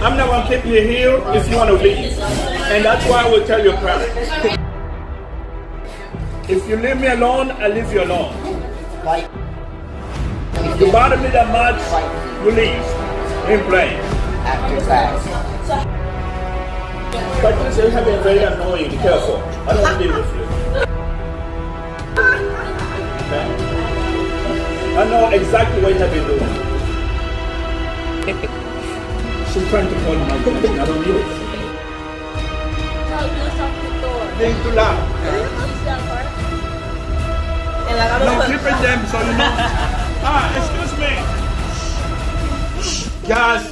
I'm not going to keep you here if you want to leave. And that's why I will tell your parents. If you leave me alone, I leave you alone. If you bother me that much, you leave. In play. After class. But you have been very annoying. Be careful. I don't want to deal with you. Okay? I know exactly what you have been doing. She's trying to call my attention. I don't need it. Being too loud. No, keeping them so you know. Excuse me. Guys.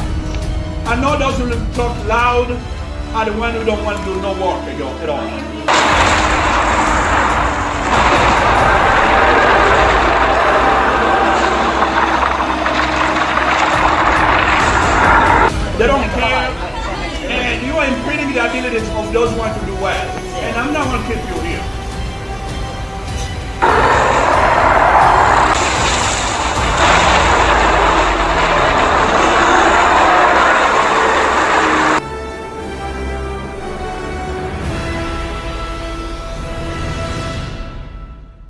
I know those who talk loud are the ones who don't want to do no work at all.